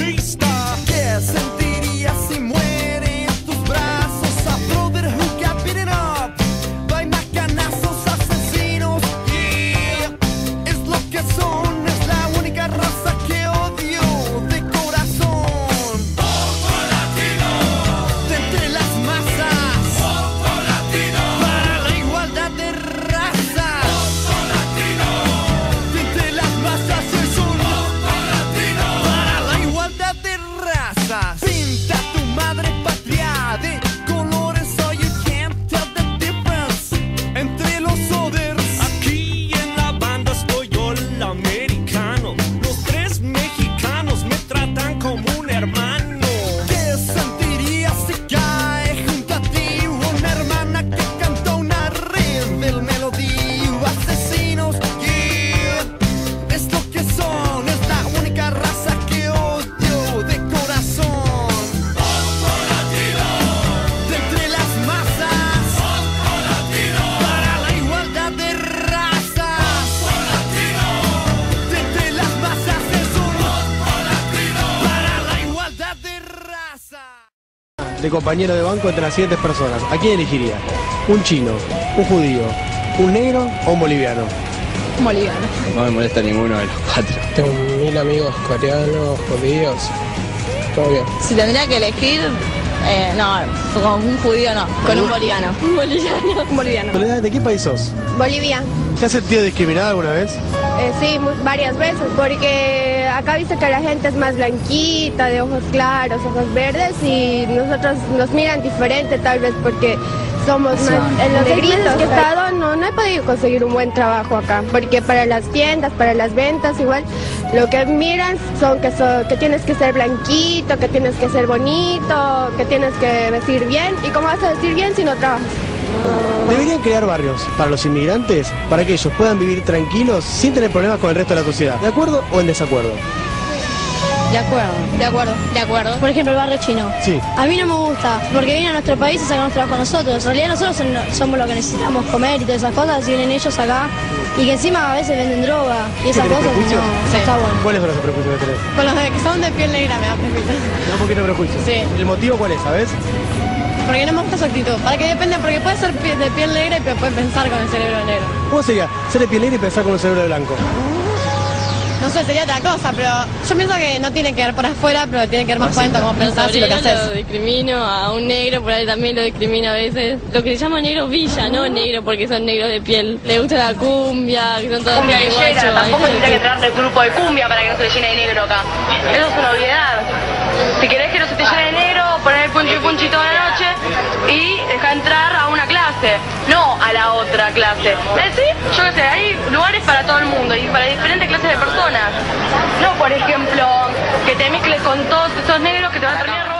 artista. ¿Qué sentirías si muere en tus brazos? A brother who got beaten up by macanazos asesinos. Yeah, es lo que son, es la única raza que odio de corazón. Voto latino, De entre las masas, voto latino, para la igualdad de razas. voto latino, De entre las masas es un voto latino. para la igualdad de razas. Pinta tu madre patria de colores, so you can't tell the difference entre los others. Aquí en la banda estoy yo, el americano. Los tres mexicanos me tratan como un hermano. ¿Qué sentirías si cae junto a ti una hermana que canta una rebel melodía? Asesinos, yeah, es lo que son, es la única raza que odio de corazón. Voto latino, De entre las masas, voto latino, para la igualdad de razas. voto latino, De entre las masas es un voto latino. para la igualdad de razas. De compañero de banco entre las siguientes personas. ¿A quién elegiría? ¿Un chino, un judío, un negro o un boliviano? Boliviano. No me molesta ninguno de los cuatro. Tengo 1000 amigos coreanos, judíos, todo bien. Si tendría que elegir, no, con un judío no, con un boliviano. Un boliviano. Un boliviano. Soledad, ¿de qué país sos? Bolivia. ¿Te has sentido discriminada alguna vez? Sí, varias veces, porque acá viste que la gente es más blanquita, de ojos claros, ojos verdes, y nosotros nos miran diferente tal vez porque somos más... En los negritos que he estado no he podido conseguir un buen trabajo acá, porque para las tiendas, para las ventas igual, lo que miran son que tienes que ser blanquito, que tienes que ser bonito, que tienes que vestir bien, y cómo vas a vestir bien si no trabajas. Deberían crear barrios para los inmigrantes para que ellos puedan vivir tranquilos sin tener problemas con el resto de la sociedad. ¿De acuerdo o en desacuerdo? De acuerdo. De acuerdo. De acuerdo. Por ejemplo, el barrio chino. Sí. A mí no me gusta, porque vienen a nuestro país y sacan trabajo con nosotros. En realidad nosotros somos lo que necesitamos comer y todas esas cosas, y vienen ellos acá, y que encima a veces venden droga y esas ¿Tenés cosas, prejuicios? no, Sí. está bueno. ¿Cuáles son esos prejuicios que tenés? Con los que son de piel negra me da prejuicio. ¿No un poquito de prejuicios? Sí. ¿El motivo cuál es, sabes? Porque no me gusta su actitud. Para que depende, porque puede ser de piel negra y puede pensar con el cerebro negro. ¿Cómo sería ser de piel negra y pensar con un cerebro de blanco? No sé, sería otra cosa, pero yo pienso que no tiene que ver por afuera, pero tiene que ver más por dentro, cómo pensás y lo que Lo haces. discrimino, a un negro por ahí también lo discrimino a veces. Lo que se llama negro villa, no negro porque son negros de piel. Le gusta la cumbia, que son todos Cumbia guachos, villera, tampoco ahí tendría que entrar del grupo de cumbia para que no se le llene de negro acá. Eso es una obviedad. Si querés que no se te llene de negro, poner el punchi toda la noche y deja entrar a una clase, no a la otra clase. Es decir, yo qué sé, hay lugares para todo el mundo y para diferentes clases de personas. No, por ejemplo, que te mezcles con todos esos negros que te van a terminar robando.